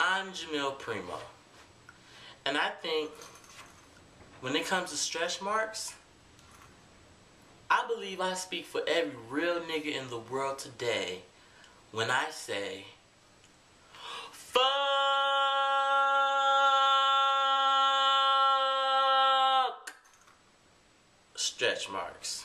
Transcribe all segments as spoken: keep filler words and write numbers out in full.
I'm Jamil Primo, and I think when it comes to stretch marks, I believe I speak for every real nigga in the world today when I say, fuck stretch marks.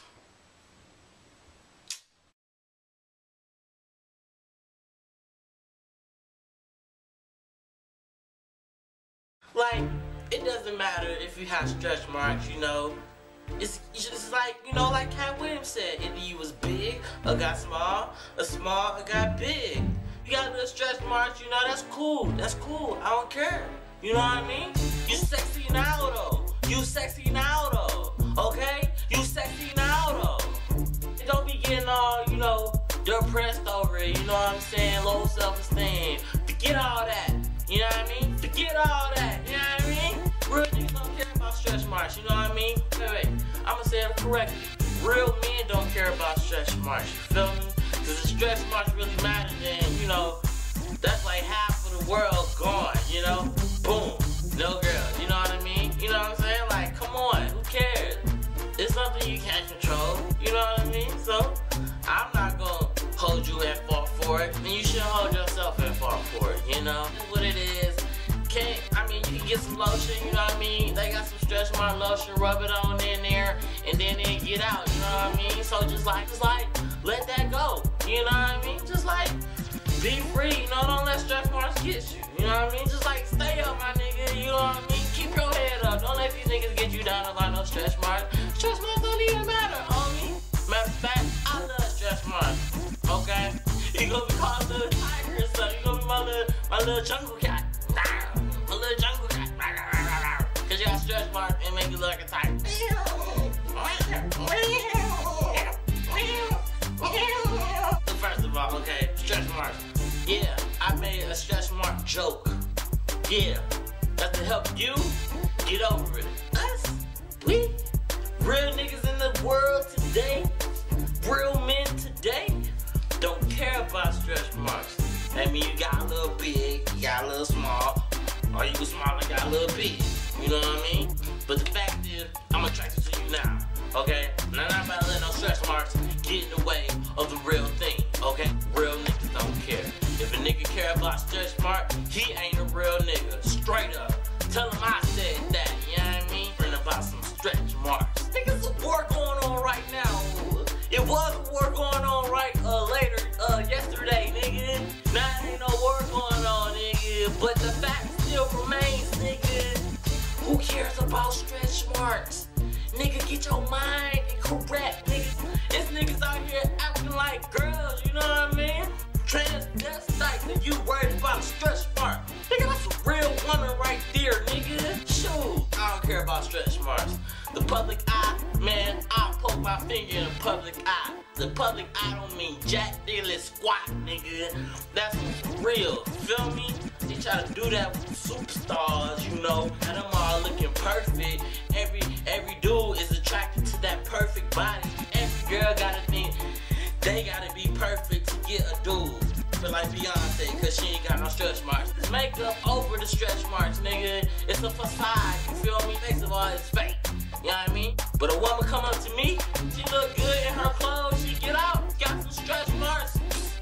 Like, it doesn't matter if you have stretch marks, you know. It's, it's just like, you know, like Cat Williams said, either you was big or got small, or small or got big. You got little stretch marks, you know, that's cool. That's cool. I don't care. You know what I mean? You sexy now, though. You sexy now, though. Okay? You sexy now, though. And don't be getting all, you know, depressed over it. You know what I'm saying? Low self-esteem. Forget all that. You know what I mean? Forget all that. You know what I mean? Real niggas don't care about stretch marks. You know what I mean? Wait, wait. I'm gonna say it correctly. Real men don't care about stretch marks. You feel me? Because if stretch marks really matter, then, you know, that's like half of the world gone. You know? Boom. No girl. You know what I mean? You know what I'm saying? Like, come on. Who cares? It's something you can't control. You know what I mean? So, I'm not gonna hold you and fall for it. And you should hold yourself and fall for it. You know? That's what it is. Can't, I mean, you can get some lotion, you know what I mean? They got some stretch mark lotion, rub it on in there, and then they get out, you know what I mean? So just like, just like, let that go, you know what I mean? Just like, be free, you know, don't let stretch marks get you, you know what I mean? Just like, stay up, my nigga, you know what I mean? Keep your head up, don't let these niggas get you down about no stretch marks. Stretch marks don't even matter, homie. Matter of fact, I love stretch marks, okay? You gonna be called a little tiger or something, you gonna be my little, my little jungle cat. A little jungle cat. Cause you got stretch marks and make you look like a tiger. First of all, okay, stretch marks. Yeah, I made a stretch mark joke. Yeah, that's to help you get over it. Us, we, real niggas in the world today, real men today, don't care about stretch marks. That means you got a little big, you got a little small, or you can small and got a little big. You know what I mean? But the fact is, I'm attracted to you now. Okay? Now I'm not about to let no stretch marks get in the way of the real thing. Okay? Real niggas don't care. If a nigga care about stretch marks, he ain't a real nigga. Straight up. Tell him I said that. You know what I mean? Friend about some stretch marks. Niggas, there's a war going on right now. It was a war going on right uh, later, uh, yesterday, nigga. Now ain't no war going on, nigga. But the fact still remains, nigga. Who cares about stretch marks? Nigga, get your mind correct, nigga. It's niggas out here acting like girls, you know what I mean? Transvestites, and you worried about stretch marks. Nigga, that's a real woman right there, nigga. Shoot, I don't care about stretch marks. The public eye, man, I'll poke my finger in the public eye. The public eye don't mean jack diddly squat, nigga. That's real, feel me? They try to do that with superstars, you know, and them all looking perfect. Every every dude is attracted to that perfect body. Every girl gotta think they gotta be perfect to get a dude. Feel like Beyonce, cause she ain't got no stretch marks. It's makeup over the stretch marks, nigga. It's a facade, you feel me? Face of all, it's fake. You know what I mean? But a woman come up to me, she look good in her clothes, she get out, got some stretch marks.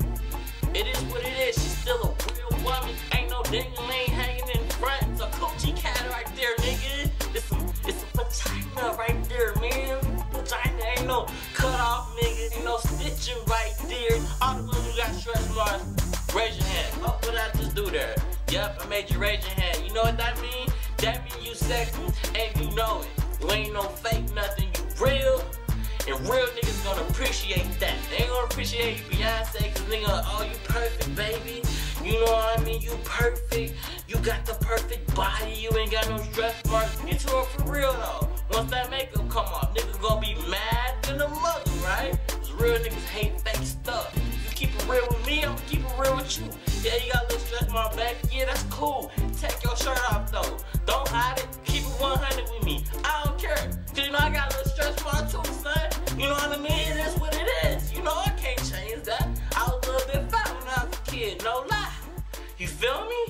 It is what it is, she's still a real woman. Ain't no ding-a-ling hanging in front. It's a coochie cat right there, nigga. It's a, it's a vagina right there, man. Vagina ain't no cut off, nigga. Ain't no stitching right there. All the women who got stretch marks, raise your hand. Oh, what did I just do there? Yep, I made you raise your hand. You know what that mean? That mean you sexy and you know it. You ain't no fake nothing, you real. And real niggas gonna appreciate that. They ain't gonna appreciate you, Beyonce, cause nigga, oh, you perfect, baby. You know what I mean? You perfect. You got the perfect body. You ain't got no stretch marks. Get to her for real, though. Once that makeup come off, niggas gonna be mad than a mother, right? Cause real niggas hate fake stuff. You keep it real with me, I'm gonna keep it real with you. Yeah, you got a little stretch mark back. Yeah, that's cool. Take your shirt off, though. Don't hide it. Keep it one hundred with me. I don't care. Cause you know I got a little stretch mark too, son. You know what I mean? It is what it is. You know I can't change that. I was a little bit fat when I was a kid, no lie. You feel me?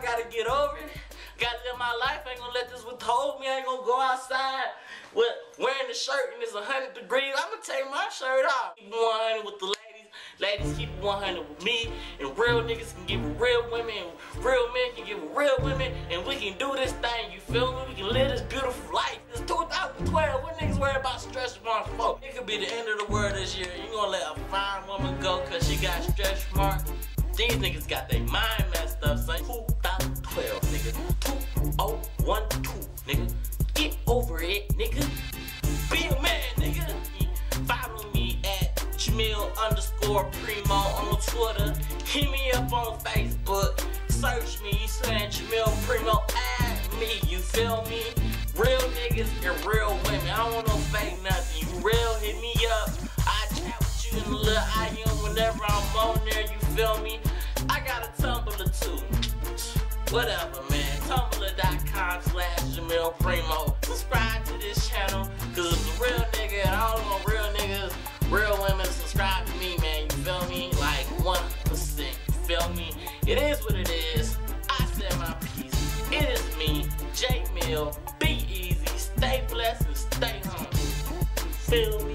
I gotta get over it. Gotta live my life. I ain't gonna let this withhold me. I ain't gonna go outside with wearing the shirt and it's a hundred degrees. I'm gonna take my shirt off. Keep one hundred with the ladies. Ladies, keep one hundred with me. And real niggas can get with real women. And real men can get with real women. And we can do this thing. You feel me? We can live this beautiful life. It's two thousand twelve. What niggas worry about stretch marks for? It could be the end of the world this year. You gonna let a fine woman go cause she got stretch marks? These niggas got their mind messed up, son. two thousand twelve, nigga. two oh one two, nigga. Get over it, nigga. Be a man, nigga. Follow me at Jamil underscore Primo on Twitter. Hit me up on Facebook. Search me, you saying Jamil Primo, add me, you feel me? Real niggas and real women. I don't want no fake nothing. You real, hit me up. I chat with you in the little I M whenever I'm on there, you feel me? I got a Tumblr too. Whatever, man. Tumblr.com slash Jamil Primo. Subscribe to this channel, cause it's a real nigga and all of them real niggas, real women subscribe to me, man. You feel me? Like one hundred percent. You feel me? It is what it is. I said my piece. It is me, J Mill. Be easy, stay blessed, and stay home. You feel me?